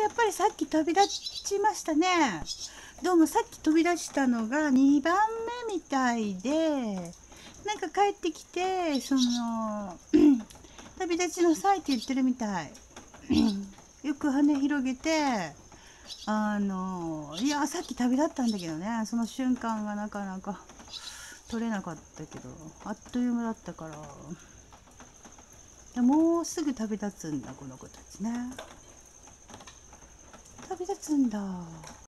っぱりさっき飛び出しましたね。どうもさっき飛び出したのが2番目みたいで、なんか帰ってきて飛び立ちなさいって言ってるみたい。よく羽広げて、いやさっき旅立ったんだけどね、その瞬間がなかなか取れなかったけど、あっという間だったから、もうすぐ旅立つんだこの子たちね。旅立つんだ。